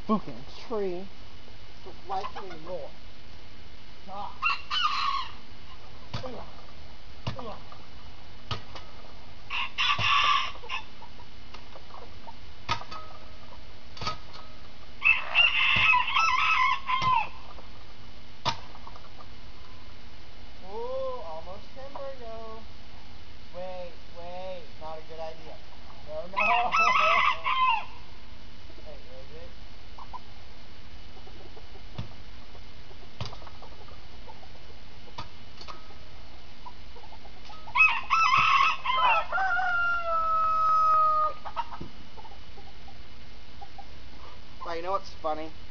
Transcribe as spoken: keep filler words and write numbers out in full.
fucking tree. So likely more. Ah. Ugh. Ugh. Ooh, almost timber, yo. Wait, wait, not a good idea. No, no. Wait, is it? Well, you know what's funny?